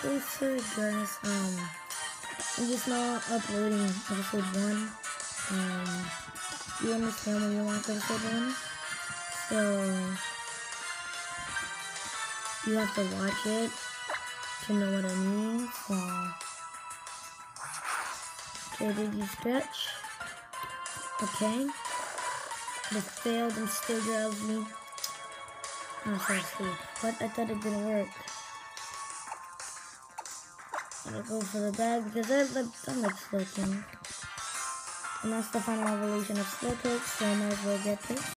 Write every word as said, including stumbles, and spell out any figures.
Hey, sorry guys, um, I'm just now uploading episode one. Um, you understand when you want episode one? So, you have to watch it to know what I mean. So, okay, did you stretch? Okay. This failed, I'm still drowsy. I'm so asleep. But I thought it didn't work. I'm gonna go for the bag because I like, I like Slowking. And that's the final evolution of Slowpoke, so I might as well get this.